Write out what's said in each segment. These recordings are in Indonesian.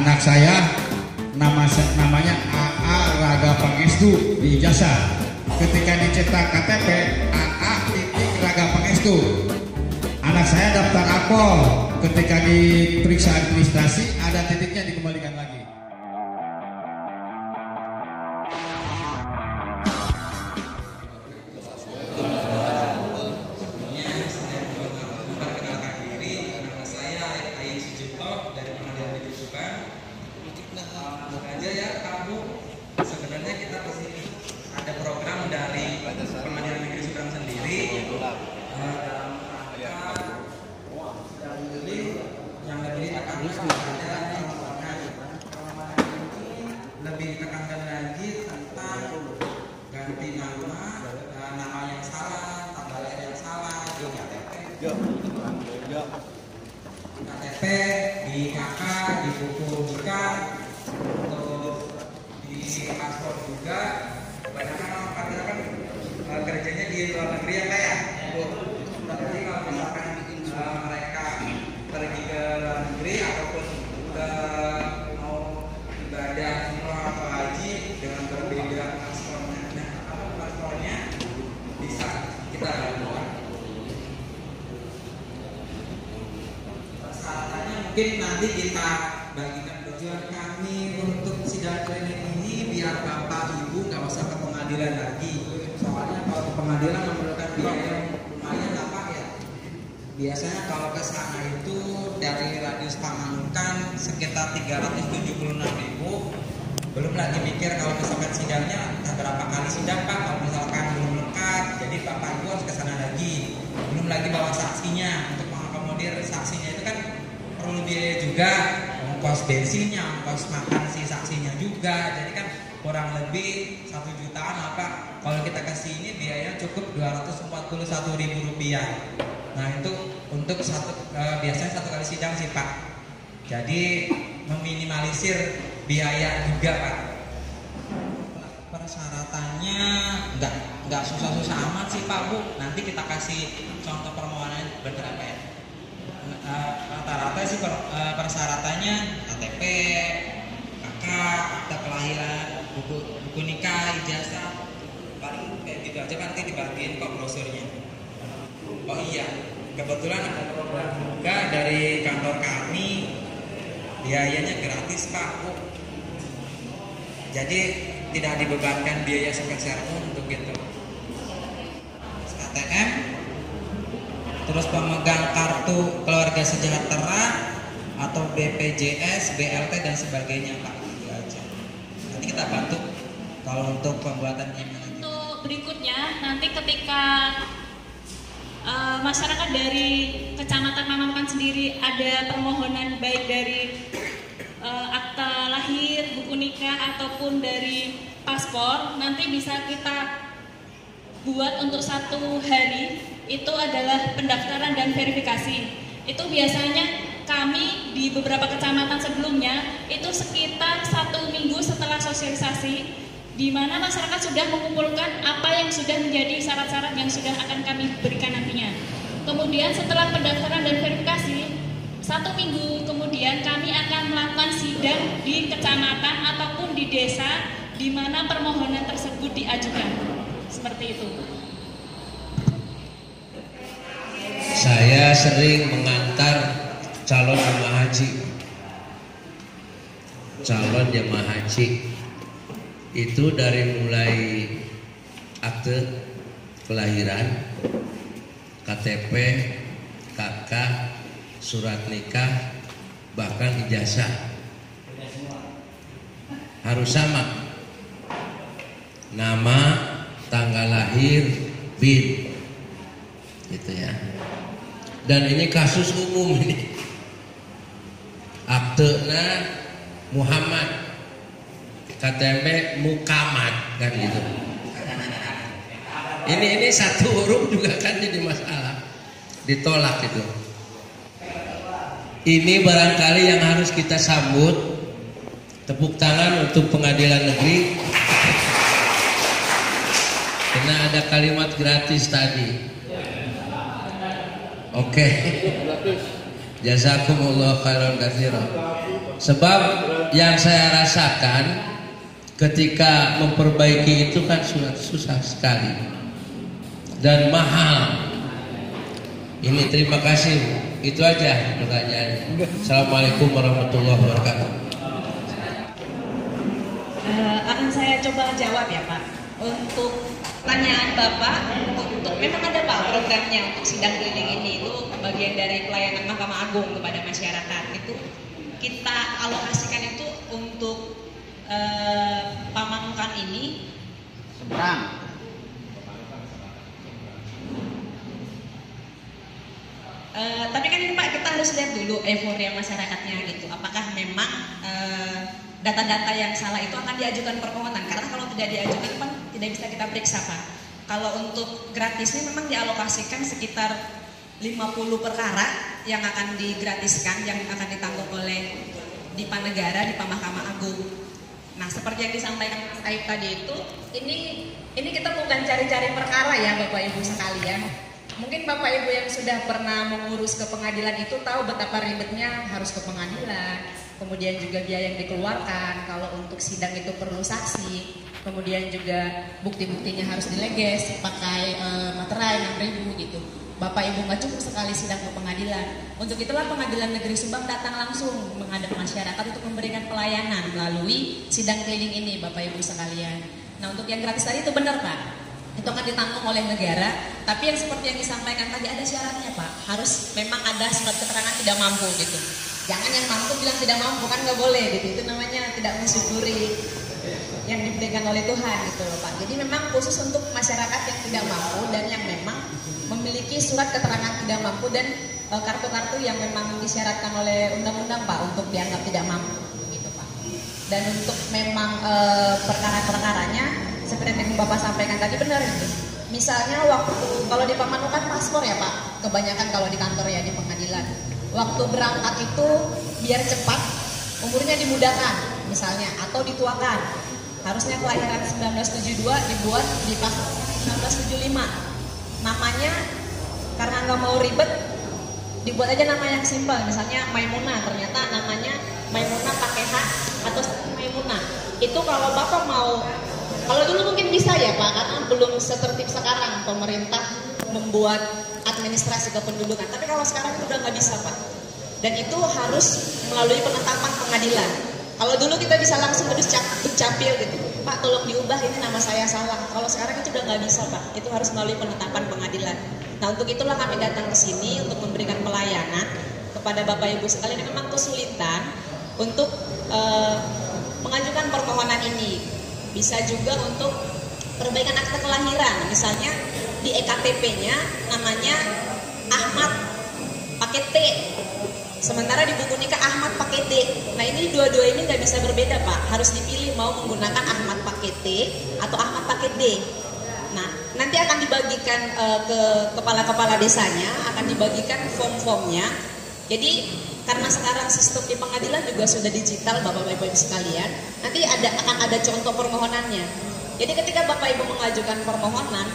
anak saya namanya AA Raga Pangestu di ijazah. Ketika dicetak KTP AA titik Raga Pangestu. Anak saya daftar akpol. Ketika diperiksa administrasi ada titiknya dikembalikan lagi. Lebih ditekankan lagi tentang ganti nama yang salah, tanggal lahir yang salah di KTP, di KK, di buku nikah, untuk di paspor juga. Kebanyakan orang kadang kan kerjanya di luar negeri ya Kak ya. Jadi kalau misalkan mereka pergi ke luar negeri ataupun ke ibadah umroh atau haji dengan berbeda paspornya, nah paspornya bisa kita lakukan. Persyaratannya mungkin nanti kita bagikan. Tujuan kami untuk sidang training ini biar bapak ibu nggak usah ke pengadilan lagi. Soalnya kalau ke pengadilan memerlukan biaya yang lumayan lah Pak ya. Biasanya kalau ke sana itu dari radius Pamanukan sekitar 376.000. Belum lagi mikir kalau misalkan sidangnya berapa kali sidang Pak, kalau misalkan belum lengkap, jadi Bapak Ibu harus ke sana lagi. Belum lagi bawa saksinya, untuk mengakomodir saksinya itu kan perlu biaya juga, ongkos bensinnya, ongkos makan si saksinya juga. Jadi kan kurang lebih 1 jutaan apa. Kalau kita kasih ini biayanya cukup Rp241.000. Nah itu untuk biasanya 1 kali sidang sih Pak. Jadi meminimalisir biaya juga Pak. Persyaratannya nggak susah-susah amat sih Pak Bu. Nanti kita kasih contoh permohonan berapa ya. Rata-rata sih persyaratannya KTP, KK, akta kelahiran, buku nikah, ijazah. Paling kayak gitu aja nanti dibagiin kok brosurnya. Oh iya, kebetulan ada program juga dari kantor kami, biayanya gratis Pak Bu. Jadi tidak dibebankan biaya sepeser pun untuk itu. KTM, terus pemegang kartu keluarga sejahtera atau BPJS, BLT dan sebagainya Pak. Itu aja. Nanti kita bantu kalau untuk pembuatan email. Untuk berikutnya nanti ketika masyarakat dari Kecamatan Pamanukan sendiri ada permohonan baik dari akta lahir, buku nikah ataupun dari paspor, nanti bisa kita buat untuk 1 hari. Itu adalah pendaftaran dan verifikasi. Itu biasanya kami di beberapa kecamatan sebelumnya itu sekitar 1 minggu setelah sosialisasi, di mana masyarakat sudah mengumpulkan apa yang sudah menjadi syarat-syarat yang sudah akan kami berikan nantinya. Kemudian setelah pendaftaran dan verifikasi, 1 minggu kemudian kami akan melakukan sidang di kecamatan ataupun di desa di mana permohonan tersebut diajukan. Seperti itu. Saya sering mengantar calon jemaah haji. Calon jemaah haji itu dari mulai akte kelahiran, KTP, KK, surat nikah, bahkan ijazah harus sama. Nama, tanggal lahir, BIN, gitu ya. Dan ini kasus umum ini. Aktena Muhammad, KTP Mukamat, kan gitu. Ini satu huruf juga kan jadi masalah, ditolak itu. Ini barangkali yang harus kita sambut, tepuk tangan untuk pengadilan negeri, karena ada kalimat gratis tadi. Oke. Jazakumullah khairan katsiran. Sebab yang saya rasakan ketika memperbaiki itu kan susah sekali dan mahal. Ini terima kasih, itu aja pertanyaannya. Assalamualaikum warahmatullahi wabarakatuh. Akan saya coba jawab ya Pak. Untuk pertanyaan Bapak, untuk memang ada Pak programnya untuk sidang keliling ini, itu bagian dari pelayanan Mahkamah Agung kepada masyarakat. Itu kita alokasikan itu untuk Pamanukan ini. Seberang. Tapi kan ini Pak, kita harus lihat dulu euforia masyarakatnya gitu. Apakah memang data-data yang salah itu akan diajukan permohonan? Karena kalau tidak diajukan kan tidak bisa kita periksa Pak. Kalau untuk gratisnya memang dialokasikan sekitar 50 perkara yang akan digratiskan, yang akan ditanggung oleh Dipa Negara, Dipa Mahkamah Agung. Nah, seperti yang disampaikan Mas Aib tadi itu, ini kita bukan cari-cari perkara ya Bapak Ibu sekalian. Mungkin Bapak Ibu yang sudah pernah mengurus ke pengadilan itu tahu betapa ribetnya harus ke pengadilan, kemudian juga biaya yang dikeluarkan, kalau untuk sidang itu perlu saksi, kemudian juga bukti-buktinya harus dileges, pakai materai 6.000 gitu. Bapak Ibu nggak cukup sekali sidang ke pengadilan. Untuk itulah Pengadilan Negeri Subang datang langsung menghadap masyarakat untuk memberikan pelayanan melalui sidang keliling ini Bapak Ibu sekalian. Nah, untuk yang gratis tadi itu benar Pak, itu akan ditanggung oleh negara. Tapi yang seperti yang disampaikan tadi ada syaratnya Pak, harus memang ada surat keterangan tidak mampu gitu. Jangan yang mampu bilang tidak mampu, kan nggak boleh gitu. Itu namanya tidak mensyukuri yang diberikan oleh Tuhan gitu loh Pak. Jadi memang khusus untuk masyarakat yang tidak mampu dan yang memang memiliki surat keterangan tidak mampu dan kartu-kartu yang memang disyaratkan oleh undang-undang Pak untuk dianggap tidak mampu gitu Pak. Dan untuk memang perkara-perkaranya seperti yang Bapak sampaikan tadi benar itu. Misalnya waktu kalau di Pamanukan paspor ya Pak, kebanyakan kalau di kantor ya di pengadilan. Waktu berangkat itu biar cepat, umurnya dimudahkan misalnya atau dituakan. Harusnya kelahiran 1972 dibuat di paspor 1975. Namanya karena nggak mau ribet dibuat aja nama yang simpel, misalnya Maimunah, ternyata namanya Maimunah pakai H atau Maimunah. Itu kalau Bapak mau, kalau dulu mungkin bisa ya Pak, karena belum setertib sekarang pemerintah membuat administrasi kependudukan. Tapi kalau sekarang itu udah nggak bisa Pak, dan itu harus melalui penetapan pengadilan. Kalau dulu kita bisa langsung ke Dukcapil gitu, Pak tolong diubah ini nama saya salah. Kalau sekarang itu udah nggak bisa Pak, itu harus melalui penetapan pengadilan. Nah, untuk itulah kami datang ke sini untuk memberikan pelayanan kepada Bapak Ibu sekalian yang memang kesulitan untuk mengajukan permohonan ini. Bisa juga untuk perbaikan akte kelahiran, misalnya di EKTP-nya namanya Ahmad pakai T, sementara di buku nikah Ahmad pakai D. Nah, ini dua-dua ini nggak bisa berbeda Pak, harus dipilih mau menggunakan Ahmad pakai T atau Ahmad pakai D. Nah, nanti akan dibagikan ke kepala-kepala desanya, akan dibagikan form-formnya. Jadi karena sekarang sistem di pengadilan juga sudah digital Bapak Ibu sekalian, nanti akan ada contoh permohonannya. Jadi ketika Bapak Ibu mengajukan permohonan,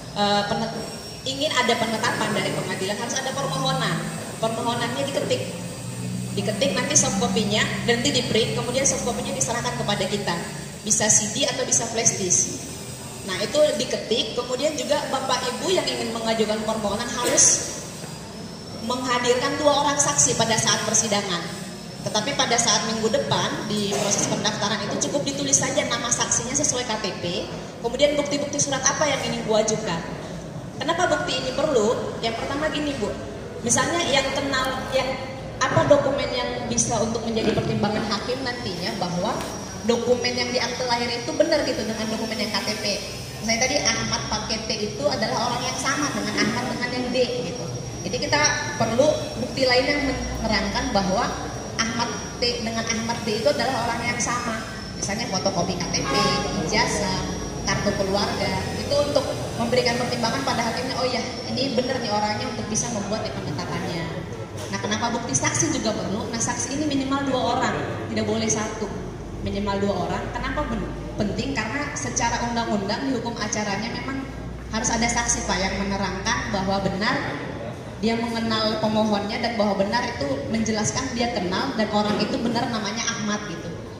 ingin ada penetapan dari pengadilan, harus ada permohonan. Permohonannya diketik nanti soft copy-nya, dan nanti di print, kemudian soft copy-nya diserahkan kepada kita. Bisa CD atau bisa flash disk. Nah, itu diketik, kemudian juga Bapak Ibu yang ingin mengajukan permohonan harus menghadirkan 2 orang saksi pada saat persidangan. Tetapi pada saat minggu depan di proses pendaftaran itu cukup ditulis saja nama saksinya sesuai KTP, kemudian bukti-bukti surat apa yang ingin Bu ajukan. Kenapa bukti ini perlu? Yang pertama gini Bu, misalnya yang kenal, yang apa dokumen yang bisa untuk menjadi pertimbangan hakim nantinya bahwa dokumen yang di akte lahir itu benar gitu dengan dokumen yang KTP. Misalnya tadi Ahmad pakai T itu adalah orang yang sama dengan Ahmad dengan yang D gitu. Jadi kita perlu bukti lain yang menerangkan bahwa Ahmad T dengan Ahmad D itu adalah orang yang sama. Misalnya fotokopi KTP, ijazah, kartu keluarga. Itu untuk memberikan pertimbangan pada hakimnya, oh ya ini benar nih orangnya untuk bisa membuat penetapannya. Nah, kenapa bukti saksi juga perlu? Nah, saksi ini minimal 2 orang, tidak boleh 1. Minimal 2 orang. Kenapa penting? Karena secara undang-undang di hukum acaranya memang harus ada saksi Pak yang menerangkan bahwa benar dia mengenal pemohonnya dan bahwa benar itu menjelaskan dia kenal dan orang itu benar namanya Ahmad gitu.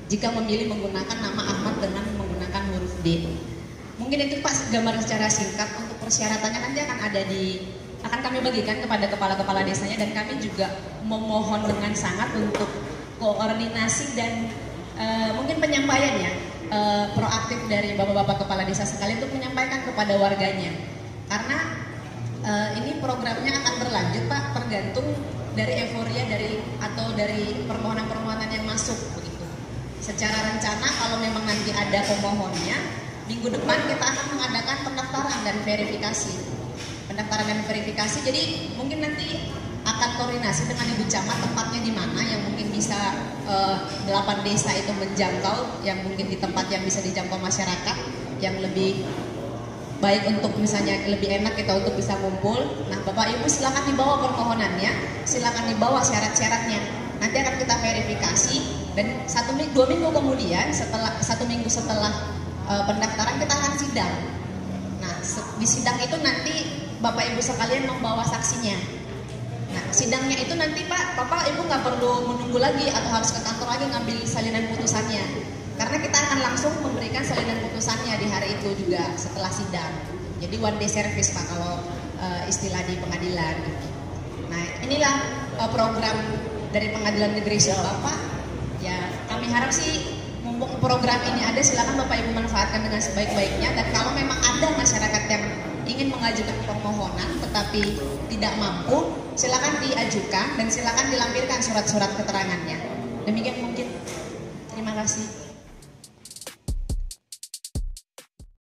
jika memilih menggunakan nama Ahmad dengan menggunakan huruf D. Mungkin itu Pak gambar secara singkat. Untuk persyaratannya nanti akan kami bagikan kepada kepala-kepala desanya, dan kami juga memohon dengan sangat untuk koordinasi dan mungkin penyampaiannya proaktif dari bapak-bapak kepala desa sekalian untuk menyampaikan kepada warganya, karena ini programnya akan berlanjut Pak, tergantung dari euforia atau dari permohonan-permohonan yang masuk begitu. Secara rencana kalau memang nanti ada pemohonnya, minggu depan kita akan mengadakan pendaftaran dan verifikasi. Jadi mungkin nanti akan koordinasi dengan Ibu Camat tempatnya di mana yang mungkin bisa 8 desa itu menjangkau, yang mungkin di tempat yang bisa dijangkau masyarakat, yang lebih baik untuk misalnya lebih enak kita untuk bisa ngumpul. Nah Bapak Ibu silakan dibawa permohonannya, silakan dibawa syarat-syaratnya. Nanti akan kita verifikasi, dan 2 minggu kemudian setelah pendaftaran kita akan sidang. Nah di sidang itu nanti Bapak Ibu sekalian membawa saksinya. Nah sidangnya itu nanti Bapak Ibu nggak perlu menunggu lagi atau harus ke kantor lagi ngambil salinan putusannya, karena kita akan langsung memberikan salinan putusannya di hari itu juga setelah sidang. Jadi one day service Pak kalau istilah di pengadilan. Nah inilah program dari Pengadilan Negeri Bapak. Ya kami harap sih mumpung program ini ada, silakan Bapak Ibu manfaatkan dengan sebaik-baiknya, dan kalau memang ada masyarakat yang ingin mengajukan permohonan tetapi tidak mampu, silakan diajukan dan silakan dilampirkan surat-surat keterangannya. Demikian mungkin. Terima kasih.